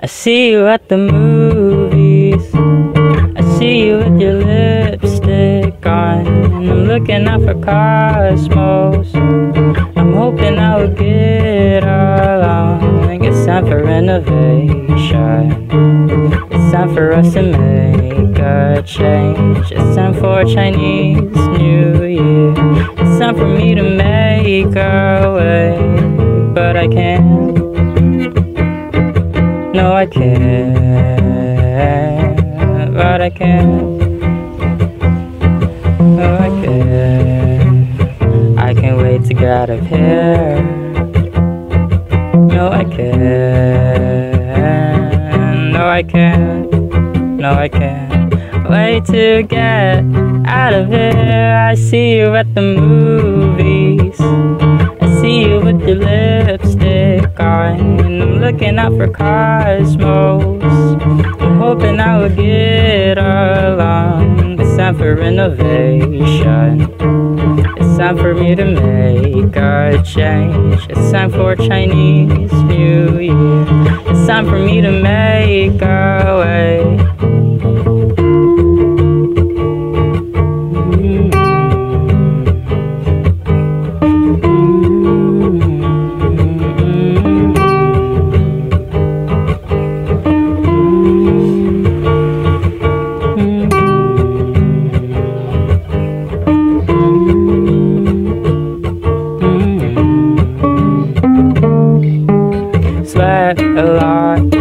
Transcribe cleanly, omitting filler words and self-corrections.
I see you at the movies. I see you with your lipstick on, and I'm looking out for cosmos. I'm hoping I will get along. I think it's time for renovation. It's time for us to make a change. It's time for Chinese New Year. It's time for me to make a way, but I can't. No, I can't, but I can't. No, I can't. I can't wait to get out of here. No, I can't. No, I can't. No, I can't wait to get out of here. I see you at the movies. I see you with your lipstick on, and I'm looking out for cosmos. I'm hoping I will get along. It's time for renovation. It's time for me to make a change. It's time for Chinese New Year. It's time for me to make a way. Sweat a lot,